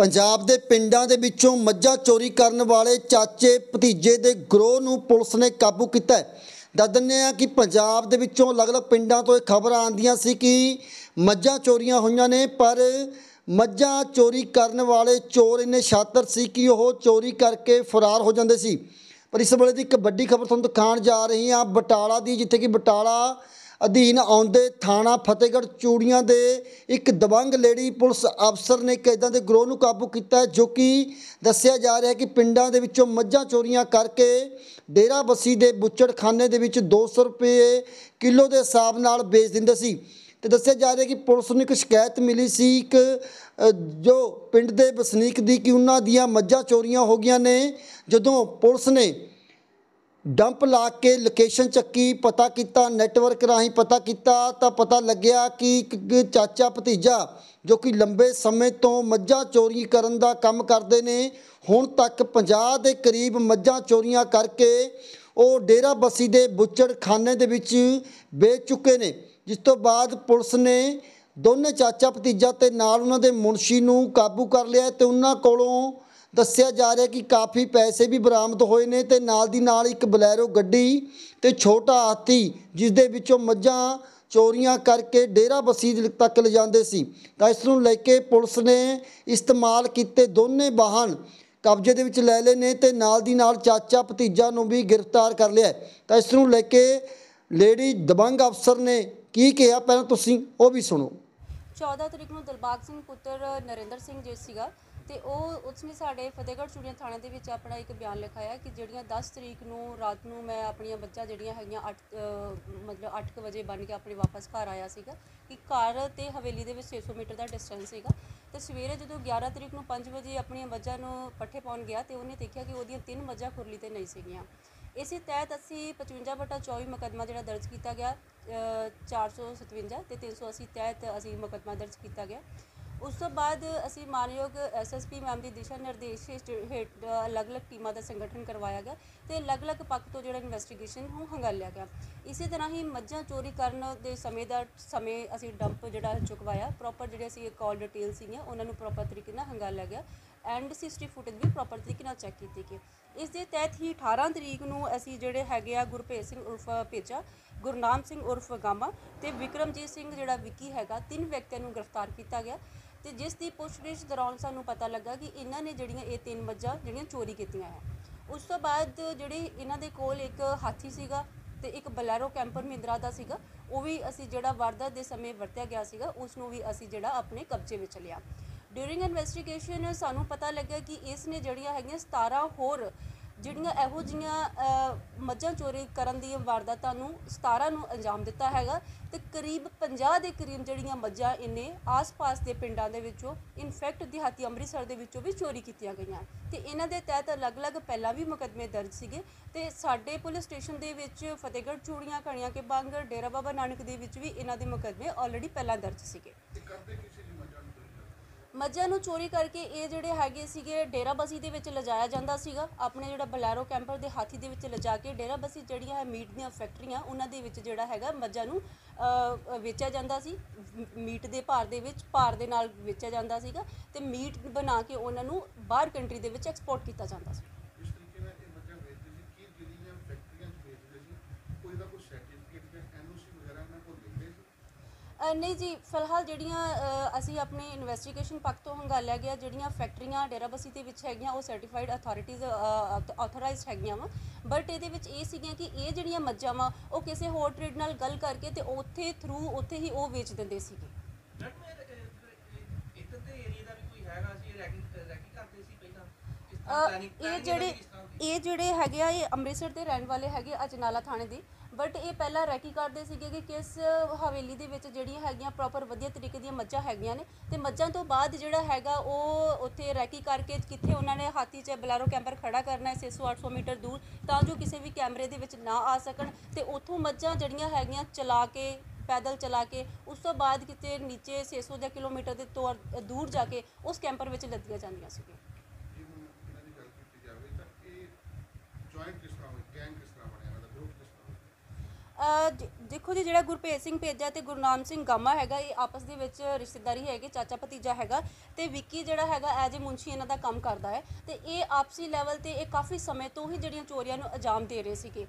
पंजाब के पिंडां दे विचों मੱਝਾਂ चोरी करने वाले चाचे भतीजे के ग्रोह नूं पुलिस ने काबू किया है। दस दिंदे आ कि पंजाब दे विचों अलग-अलग पिंडां तो खबर आंदियां सी कि मੱਝਾਂ चोरियां होईयां ने, पर मੱਝਾਂ चोरी करने वाले चोर इन्ने शातिर सी कि वह चोरी करके फरार हो जाते सी। पर इस वेले दी एक वड्डी खबर तुहानूं दिखाउण जा रही हाँ बटाला दी, जिथे कि बटाला अधीन आउंदे थाणा फतेहगढ़ चूड़ियां दे एक दबंग लेडी पुलिस अफसर ने एक इदां दे ग्रोह नूं काबू किया है, जो कि दस्सिया जा रहा है कि पिंडां दे विचों मੱਝਾਂ चोरियां करके डेरा बस्सी दे बुच्चड़खाने दे विच 200 रुपये किलो के हिसाब नाल बेच दिंदे सी। तो दस्सिया जा रहा है कि पुलिस नूं एक शिकायत मिली सी एक जो पिंड दे वसनीक दी कि उन्हां दियां मੱਝਾਂ चोरियां हो गईयां ने। जदों पुलिस ने डंप ला के लोकेशन चक्की, पता किया, नैटवर्क राही पता किया, तो पता लग्या कि एक चाचा भतीजा जो कि लंबे समय तो मੱਝਾਂ चोरी करन दा काम करते हैं, हुण तक 50 के करीब मੱਝਾਂ चोरियां करके वो डेरा बस्सी दे बुच्चड़खाने दे विच बेच चुके ने। जिस तो बाद पुलिस ने दोने चाचा भतीजा ते नाल उन्हां दे मुंशी नूं काबू कर लिया ते उन्हां कोलों दस्सिया जा रहा है कि काफ़ी पैसे भी बरामद होए ने ते नाल दी नाल एक बलैरो गड्डी ते छोटा हाथी जिस दे विचों मੱਝਾਂ चोरियां करके डेरा बस्सी तक ले जाते सी। तो इस नूं लैके पुलिस ने इस्तेमाल किए दोने वाहन कब्जे दे विच लै लए ने ते नाल दी नाल चाचा भतीजा नूं भी गिरफ्तार कर लिया। तो इस नूं लैके लेडी दबंग अफसर ने की कहा, पहलां तुसीं वो भी सुणो। 14 तरीक ਨੂੰ ਦਿਲਬਾਗ ਸਿੰਘ ਪੁੱਤਰ ਨਰਿੰਦਰ ਸਿੰਘ ਜੋ ਸੀਗਾ ਤੇ ਉਹ ਉਸਨੇ ਸਾਡੇ ਫਤਿਹਗੜ੍ਹ ਚੂੜੀਆਂ ਥਾਣੇ ਦੇ ਵਿੱਚ ਆਪਣਾ ਇੱਕ ਬਿਆਨ ਲਿਖਾਇਆ ਕਿ ਜਿਹੜੀਆਂ 10 ਤਰੀਕ ਨੂੰ ਰਾਤ ਨੂੰ ਮੈਂ ਆਪਣੀਆਂ ਬੱਚਾ ਜਿਹੜੀਆਂ ਹੈਗੀਆਂ 8 ਵਜੇ ਬਣ ਕੇ ਆਪਣੇ ਵਾਪਸ ਘਰ ਆਇਆ ਸੀਗਾ ਕਿ ਘਰ ਤੇ ਹਵੇਲੀ ਦੇ ਵਿੱਚ 600 ਮੀਟਰ ਦਾ ਡਿਸਟੈਂਸ ਸੀਗਾ। ਤੇ ਸਵੇਰੇ ਜਦੋਂ 11 ਤਰੀਕ ਨੂੰ 5 ਵਜੇ ਆਪਣੀਆਂ ਬੱਚਾ ਨੂੰ ਪੱਠੇ ਪਾਉਣ ਗਿਆ ਤੇ ਉਹਨੇ ਦੇਖਿਆ ਕਿ ਉਹਦੀਆਂ 3 ਮੱਝਾਂ ਖੁਰਲੀ ਤੇ ਨਹੀਂ ਸੀਗੀਆਂ। इसी तहत असी 55/24 मुकदमा जो दर्ज किया गया 457 ते 380 तहत असी मुकदमा दर्ज किया गया। उस तो बाद असी मानयोग SSP मैम की दिशा निर्देश हेठ अलग अलग टीमां का संगठन करवाया गया तो अलग अलग पक्ष तो जो इन्वेस्टिगेशन वो हंगालिया गया। इसी तरह ही मੱਝਾਂ चोरी करने के समय असी डंप जो चुकवाया प्रॉपर जो असी कॉल डिटेल सी उन्होंने प्रॉपर तरीके हंगालिया गया एंड CCTV फुटेज भी प्रॉपर तरीके चैक की गई। इस दे तहत ही 18 तरीक ਨੂੰ ਅਸੀਂ ਜਿਹੜੇ ਹੈਗੇ ਆ ਗੁਰਭੇਜ ਸਿੰਘ ਉਰਫ ਭੇਜਾ, ਗੁਰਨਾਮ ਸਿੰਘ ਉਰਫ ਗਾਮਾ ਤੇ ਵਿਕਰਮਜੀਤ ਸਿੰਘ ਜਿਹੜਾ ਵਿੱਕੀ ਹੈਗਾ, 3 ਵਿਅਕਤੀਆਂ ਨੂੰ ਗ੍ਰਿਫਤਾਰ ਕੀਤਾ ਗਿਆ ਤੇ ਜਿਸ ਦੀ ਪੁੱਛਗਿੱਛ ਦੌਰਾਨ ਸਾਨੂੰ ਪਤਾ ਲੱਗਾ ਕਿ ਇਹਨਾਂ ਨੇ ਜਿਹੜੀਆਂ ਇਹ 3 ਮੱਝਾਂ ਜਿਹੜੀਆਂ ਚੋਰੀ ਕੀਤੀਆਂ ਹੈ। ਉਸ ਤੋਂ ਬਾਅਦ ਜਿਹੜੇ ਇਹਨਾਂ ਦੇ ਕੋਲ ਇੱਕ ਹਾਥੀ ਸੀਗਾ ਤੇ ਇੱਕ ਬਲੈਰੋ ਕੈਂਪਰ ਮਹਿੰਦਰਾ ਦਾ ਸੀਗਾ, ਉਹ ਵੀ ਅਸੀਂ ਜਿਹੜਾ ਵਾਰਦਾਤ ਦੇ ਸਮੇਂ ਵਰਤਿਆ ਗਿਆ ਸੀਗਾ ਉਸ ਨੂੰ ਵੀ ਅਸੀਂ ਜਿਹੜਾ ਆਪਣੇ ਕਬਜ਼ੇ ਵਿੱਚ ਲਿਆ। ਡਿਊਰਿੰਗ ਇਨਵੈਸਟੀਗੇਸ਼ਨ ਸਾਨੂੰ ਪਤਾ ਲੱਗਾ ਕਿ ਇਸ ਨੇ ਜਿਹੜੀਆਂ ਹੈਗੀਆਂ 17 ਹੋਰ ਜਿਹੜੀਆਂ ਇਹੋ ਜਿਹੀਆਂ ਮੱਝਾਂ ਚੋਰੀ ਕਰਨ ਦੀਆਂ ਵਾਰਦਾਤਾਂ ਨੂੰ 17 ਨੂੰ ਅੰਜਾਮ ਦਿੱਤਾ ਹੈਗਾ ਤੇ ਕਰੀਬ 50 ਦੇ ਕਰੀਬ ਜਿਹੜੀਆਂ ਮੱਝਾਂ ਇਹਨੇ ਆਸ-ਪਾਸ ਦੇ ਪਿੰਡਾਂ ਦੇ ਵਿੱਚੋਂ ਇਨਫੈਕਟ ਦਿਹਾਤੀ ਅੰਮ੍ਰਿਤਸਰ ਦੇ ਵਿੱਚੋਂ ਵੀ ਚੋਰੀ ਕੀਤੀਆਂ ਗਈਆਂ ਤੇ ਇਹਨਾਂ ਦੇ ਤਹਿਤ ਅਲੱਗ-ਅਲੱਗ ਪਹਿਲਾਂ ਵੀ ਮੁਕੱਦਮੇ ਦਰਜ ਸੀਗੇ ਤੇ ਸਾਡੇ ਪੁਲਿਸ ਸਟੇਸ਼ਨ ਦੇ ਵਿੱਚ ਫਤਿਹਗੜ੍ਹ ਚੂੜੀਆਂ, ਕਣੀਆਂ ਕੇ ਬੰਗ, ਡੇਰਾ ਬਾਬਾ ਨਾਨਕ ਦੇ ਵਿੱਚ ਵੀ ਇਹਨਾਂ ਦੇ ਮੁਕੱਦਮੇ ਆਲਰੇਡੀ ਪਹਿਲਾਂ ਦਰਜ ਸੀਗੇ। ਮੱਝਾਂ ਨੂੰ ਚੋਰੀ ਕਰਕੇ ਇਹ ਜਿਹੜੇ ਹੈਗੇ ਸੀਗੇ ਡੇਰਾ ਬਸੀ ਦੇ ਵਿੱਚ ਲਿਜਾਇਆ ਜਾਂਦਾ ਸੀਗਾ, ਆਪਣੇ ਜਿਹੜਾ ਬਲੈਰੋ ਕੈਂਪਰ ਦੇ ਹਾਥੀ ਦੇ ਵਿੱਚ ਲਿਜਾ ਕੇ ਡੇਰਾ ਬਸੀ ਜਿਹੜੀਆਂ ਹੈ ਮੀਟ ਦੀਆਂ ਫੈਕਟਰੀਆਂ ਉਹਨਾਂ ਦੇ ਵਿੱਚ ਜਿਹੜਾ ਹੈਗਾ ਮੱਝਾਂ ਨੂੰ ਵੇਚਿਆ ਜਾਂਦਾ ਸੀ। ਮੀਟ ਦੇ ਭਾਰ ਦੇ ਨਾਲ ਵੇਚਿਆ ਜਾਂਦਾ ਸੀਗਾ ਤੇ ਮੀਟ ਬਣਾ ਕੇ ਉਹਨਾਂ ਨੂੰ ਬਾਹਰ ਕੰਟਰੀ ਦੇ ਵਿੱਚ ਐਕਸਪੋਰਟ ਕੀਤਾ ਜਾਂਦਾ ਸੀ। नहीं जी, फिलहाल ਜਿਹੜੀਆਂ ਅਸੀਂ ਆਪਣੇ ਇਨਵੈਸਟੀਗੇਸ਼ਨ ਪੱਖ ਤੋਂ ਹੰਗਾਲਿਆ ਗਿਆ ਜਿਹੜੀਆਂ ਫੈਕਟਰੀਆਂ ਡੇਰਾ ਬਸੀ ਦੇ ਵਿੱਚ ਹੈਗੀਆਂ ਉਹ ਸਰਟੀਫਾਈਡ ਅਥਾਰਟੀਜ਼ ਆਥੋਰਾਈਜ਼ਡ ਹੈਗੀਆਂ ਵਾ, ਬਟ ਇਹਦੇ ਵਿੱਚ ਇਹ ਸੀਗੀਆਂ ਕਿ ਇਹ ਜਿਹੜੀਆਂ ਮੱਝਾਂ ਵਾ ਉਹ ਕਿਸੇ ਹੋਰ ਟ੍ਰੇਡ ਨਾਲ ਗੱਲ ਕਰਕੇ ਤੇ ਉੱਥੇ ਹੀ ਉਹ ਵੇਚ ਦਿੰਦੇ ਸੀਗੇ। ਇਹ ਜਿਹੜੇ ਹੈਗੇ ਆ ਇਹ ਅੰਮ੍ਰਿਤਸਰ ਦੇ ਰਹਿਣ ਵਾਲੇ ਹੈਗੇ ਅਜਨਾਲਾ ਥਾਣੇ ਦੇ, ਬਟ ਇਹ ਪਹਿਲਾਂ ਰੈਕੀ ਕਰਦੇ ਸੀਗੇ ਕਿ ਕਿਸ ਹਵੇਲੀ ਦੇ ਵਿੱਚ ਜਿਹੜੀਆਂ ਹੈਗੀਆਂ ਪ੍ਰੋਪਰ ਵਧੀਆ ਤਰੀਕੇ ਦੀਆਂ ਮੱਝਾਂ ਹੈਗੀਆਂ ਨੇ ਤੇ ਮੱਝਾਂ ਤੋਂ ਬਾਅਦ ਜਿਹੜਾ ਹੈਗਾ ਉਹ ਉੱਥੇ ਰੈਕੀ ਕਰਕੇ ਕਿੱਥੇ ਉਹਨਾਂ ਨੇ ਹਾਥੀ 'ਚ ਬਲੈਰੋ ਕੈਂਪਰ ਖੜਾ ਕਰਨਾ ਹੈ 600-800 ਮੀਟਰ ਦੂਰ ਤਾਂ ਜੋ ਕਿਸੇ ਵੀ ਕੈਮਰੇ ਦੇ ਵਿੱਚ ਨਾ ਆ ਸਕਣ ਤੇ ਉੱਥੋਂ ਮੱਝਾਂ ਜਿਹੜੀਆਂ ਹੈਗੀਆਂ ਚਲਾ ਕੇ ਪੈਦਲ ਚਲਾ ਕੇ ਉਸ ਤੋਂ ਬਾਅਦ ਕਿਤੇ ਨੀਚੇ 600 ਦੇ ਕਿਲੋਮੀਟਰ ਦੇ ਦੂਰ ਜਾ ਕੇ ਉਸ ਕੈਂਪਰ ਵਿੱਚ ਲੱਦੀਆਂ ਜਾਂਦੀਆਂ ਸੀਗੀਆਂ। ਦੇਖੋ ਜੀ, ਜਿਹੜਾ ਗੁਰਭੇਜ ਸਿੰਘ ਭੇਜਾ ਤੇ ਗੁਰਨਾਮ ਸਿੰਘ ਗਾਮਾ ਹੈਗਾ, ਇਹ ਆਪਸ ਦੇ ਵਿੱਚ ਰਿਸ਼ਤੇਦਾਰੀ ਹੈਗੀ, ਚਾਚਾ ਭਤੀਜਾ ਹੈਗਾ। ਤੇ ਵਿੱਕੀ ਜਿਹੜਾ ਹੈਗਾ ਐਜ ਏ ਮੁੰਸ਼ੀ ਇਹਨਾਂ ਦਾ ਕੰਮ ਕਰਦਾ ਹੈ। ਤੇ ਇਹ ਆਪਸੀ ਲੈਵਲ ਤੇ ਇਹ ਕਾਫੀ ਸਮੇਂ ਤੋਂ ਹੀ ਜਿਹੜੀਆਂ ਚੋਰੀਆਂ ਨੂੰ ਅੰਜਾਮ ਦੇ ਰਹੇ ਸੀਗੇ।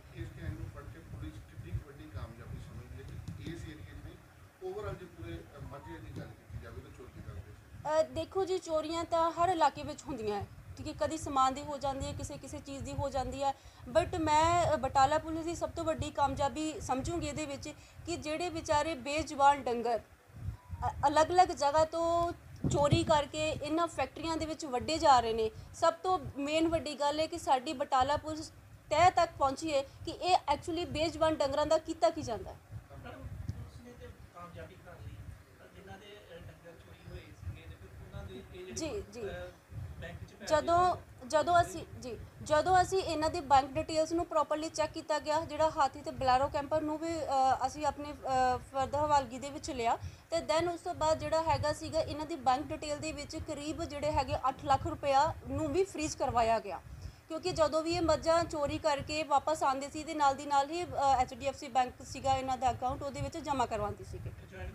ਦੇਖੋ ਜੀ, ਚੋਰੀਆਂ ਤਾਂ ਹਰ ਇਲਾਕੇ ਵਿੱਚ ਹੁੰਦੀਆਂ ਹੈ, ਠੀਕ ਹੈ। ਕਦੀ ਸਮਾਨ ਦੀ ਹੋ ਜਾਂਦੀ ਹੈ, ਕਿਸੇ ਚੀਜ਼ ਦੀ ਹੋ ਜਾਂਦੀ ਹੈ। ਬਟ ਮੈਂ ਬਟਾਲਾ ਪੁਲਿਸ ਦੀ ਸਭ ਤੋਂ ਵੱਡੀ ਕਾਮਯਾਬੀ ਸਮਝੂੰਗੀ ਇਹਦੇ ਵਿੱਚ ਕਿ ਜਿਹੜੇ ਵਿਚਾਰੇ ਬੇਜ਼ੁਬਾਨ ਡੰਗਰ ਅਲੱਗ-ਅਲੱਗ ਜਗ੍ਹਾ ਤੋਂ ਚੋਰੀ ਕਰਕੇ ਇਹਨਾਂ ਫੈਕਟਰੀਆਂ ਦੇ ਵਿੱਚ ਵੱਢੇ ਜਾ ਰਹੇ ਨੇ। ਸਭ ਤੋਂ ਮੇਨ ਵੱਡੀ ਗੱਲ ਹੈ ਕਿ ਸਾਡੀ ਬਟਾਲਾ ਪੁਲਿਸ ਤਹਿ ਤੱਕ ਪਹੁੰਚੀ ਹੈ ਕਿ ਇਹ ਐਕਚੁਅਲੀ ਬੇਜ਼ੁਬਾਨ ਡੰਗਰਾਂ ਦਾ ਕੀਤਾ ਕੀ ਜਾਂਦਾ ਹੈ। ਜੀ ਜਦੋਂ ਅਸੀਂ ਇਹਨਾਂ ਦੀ ਬੈਂਕ ਡਿਟੇਲਸ ਨੂੰ ਪ੍ਰੋਪਰਲੀ ਚੈੱਕ ਕੀਤਾ ਗਿਆ, ਜਿਹੜਾ ਹਾਥੀ ਤੇ ਬਲੈਰੋ ਕੈਂਪਰ ਨੂੰ ਵੀ ਅਸੀਂ ਆਪਣੇ ਫਰਦਰ ਹਵਾਲਗੀ ਦੇ ਵਿੱਚ ਲਿਆ। ਤੇ ਦੈਨ ਉਸ ਤੋਂ ਬਾਅਦ ਜਿਹੜਾ ਹੈਗਾ ਸੀਗਾ, ਇਹਨਾਂ ਦੀ ਬੈਂਕ ਡਿਟੇਲ ਦੇ ਵਿੱਚ ਕਰੀਬ ਜਿਹੜੇ ਹੈਗੇ 8 ਲੱਖ ਰੁਪਇਆ ਨੂੰ ਵੀ ਫਰੀਜ਼ ਕਰਵਾਇਆ ਗਿਆ, ਕਿਉਂਕਿ ਜਦੋਂ ਵੀ ਇਹ ਮੱਝਾਂ ਚੋਰੀ ਕਰਕੇ ਵਾਪਸ ਆਉਂਦੇ ਸੀ ਤੇ ਨਾਲ ਦੀ ਨਾਲ ਹੀ HDFC ਬੈਂਕ ਸੀਗਾ ਇਹਨਾਂ ਦਾ ਅਕਾਊਂਟ, ਉਹਦੇ ਵਿੱਚ ਜਮ੍ਹਾਂ ਕਰਵਾਉਂਦੇ ਸੀਗੇ।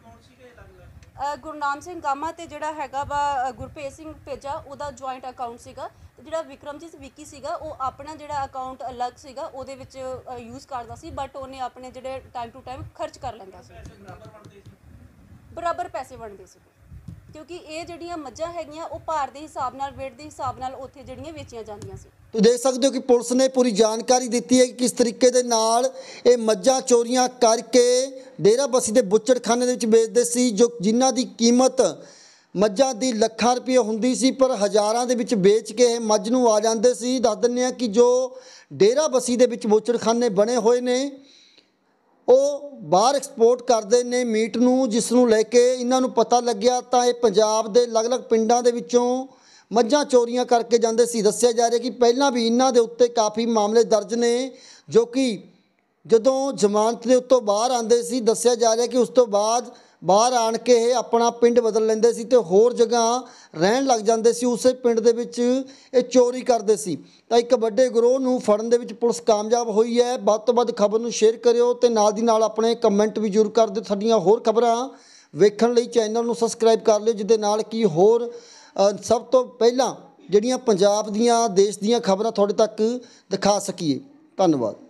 ਗੁਰਨਾਮ ਸਿੰਘ ਗਾਮਾ ਤੇ ਜਿਹੜਾ ਹੈਗਾ ਵਾ ਗੁਰਭੇਜ ਸਿੰਘ ਭੇਜਾ, ਉਹਦਾ ਜੁਆਇੰਟ ਅਕਾਊਂਟ ਸੀਗਾ। ਤੇ ਜਿਹੜਾ ਵਿਕਰਮਜੀਤ ਵਿੱਕੀ ਸੀਗਾ, ਉਹ ਆਪਣਾ ਜਿਹੜਾ ਅਕਾਊਂਟ ਅਲੱਗ ਸੀਗਾ, ਉਹਦੇ ਵਿੱਚ ਯੂਜ਼ ਕਰਦਾ ਸੀ। ਬਟ ਉਹਨੇ ਆਪਣੇ ਜਿਹੜੇ ਟਾਈਮ ਟੂ ਟਾਈਮ ਖਰਚ ਕਰ ਲੈਂਦਾ ਸੀ, ਬਰਾਬਰ ਪੈਸੇ ਵੰਡਦੇ ਸੀ, ਕਿਉਂਕਿ ਇਹ ਜਿਹੜੀਆਂ ਮੱਝਾਂ ਹੈਗੀਆਂ ਉਹ ਭਾਰ ਦੇ ਹਿਸਾਬ ਨਾਲ, ਵੇਟ ਦੇ ਹਿਸਾਬ ਨਾਲ ਉੱਥੇ ਜਿਹੜੀਆਂ ਵੇਚੀਆਂ ਜਾਂਦੀਆਂ ਸੀ। ਤੁਸੀਂ ਦੇਖ ਸਕਦੇ ਹੋ ਕਿ ਪੁਲਿਸ ਨੇ ਪੂਰੀ ਜਾਣਕਾਰੀ ਦਿੱਤੀ ਹੈ ਕਿ ਕਿਸ ਤਰੀਕੇ ਦੇ ਨਾਲ ਇਹ ਮੱਝਾਂ ਚੋਰੀਆਂ ਕਰਕੇ ਡੇਰਾਬੱਸੀ ਦੇ ਬੁੱਚੜਖਾਨੇ ਦੇ ਵਿੱਚ ਵੇਚਦੇ ਸੀ, ਜਿਨ੍ਹਾਂ ਦੀ ਕੀਮਤ ਮੱਝਾਂ ਦੀ ਲੱਖਾਂ ਰੁਪਏ ਹੁੰਦੀ ਸੀ, ਪਰ ਹਜ਼ਾਰਾਂ ਦੇ ਵਿੱਚ ਵੇਚ ਕੇ ਇਹ ਮੱਝ ਨੂੰ ਆ ਜਾਂਦੇ ਸੀ। ਦੱਸ ਦਿੰਦੇ ਹਾਂ ਕਿ ਜੋ ਡੇਰਾਬੱਸੀ ਦੇ ਵਿੱਚ ਬੁੱਚੜਖਾਨੇ ਬਣੇ ਹੋਏ ਨੇ, ਉਹ ਬਾਹਰ ਐਕਸਪੋਰਟ ਕਰਦੇ ਨੇ ਮੀਟ ਨੂੰ, ਜਿਸ ਨੂੰ ਲੈ ਕੇ ਇਹਨਾਂ ਨੂੰ ਪਤਾ ਲੱਗਿਆ ਤਾਂ ਇਹ ਪੰਜਾਬ ਦੇ ਅਲੱਗ-ਅਲੱਗ ਪਿੰਡਾਂ ਦੇ ਵਿੱਚੋਂ ਮੱਝਾਂ ਚੋਰੀਆਂ ਕਰਕੇ ਜਾਂਦੇ ਸੀ। ਦੱਸਿਆ ਜਾ ਰਿਹਾ ਕਿ ਪਹਿਲਾਂ ਵੀ ਇਹਨਾਂ ਦੇ ਉੱਤੇ ਕਾਫੀ ਮਾਮਲੇ ਦਰਜ ਨੇ, ਜੋ ਕਿ ਜਦੋਂ ਜ਼ਮਾਨਤ ਦੇ ਉੱਤੋਂ ਬਾਹਰ ਆਉਂਦੇ ਸੀ, ਦੱਸਿਆ ਜਾ ਰਿਹਾ ਕਿ ਉਸ ਤੋਂ ਬਾਅਦ ਬਾਹਰ ਆਣ ਕੇ ਇਹ ਆਪਣਾ ਪਿੰਡ ਬਦਲ ਲੈਂਦੇ ਸੀ ਤੇ ਹੋਰ ਜਗ੍ਹਾ ਰਹਿਣ ਲੱਗ ਜਾਂਦੇ ਸੀ। ਉਸੇ ਪਿੰਡ ਦੇ ਵਿੱਚ ਇਹ ਚੋਰੀ ਕਰਦੇ ਸੀ। ਤਾਂ ਇੱਕ ਵੱਡੇ ਗਰੋਹ ਨੂੰ ਫੜਨ ਦੇ ਵਿੱਚ ਪੁਲਿਸ ਕਾਮਯਾਬ ਹੋਈ ਹੈ। ਵੱਧ ਤੋਂ ਵੱਧ ਖਬਰ ਨੂੰ ਸ਼ੇਅਰ ਕਰਿਓ ਤੇ ਨਾਲ ਦੀ ਨਾਲ ਆਪਣੇ ਕਮੈਂਟ ਵੀ ਜ਼ਰੂਰ ਕਰ ਦਿਓ। ਸਾਡੀਆਂ ਹੋਰ ਖਬਰਾਂ ਵੇਖਣ ਲਈ ਚੈਨਲ ਨੂੰ ਸਬਸਕ੍ਰਾਈਬ ਕਰ ਲਿਓ, ਜਿਹਦੇ ਨਾਲ ਕਿ ਹੋਰ ਸਭ ਤੋਂ ਪਹਿਲਾਂ ਜਿਹੜੀਆਂ ਪੰਜਾਬ ਦੀਆਂ, ਦੇਸ਼ ਦੀਆਂ ਖਬਰਾਂ ਤੁਹਾਡੇ ਤੱਕ ਦਿਖਾ ਸਕੀਏ। ਧੰਨਵਾਦ।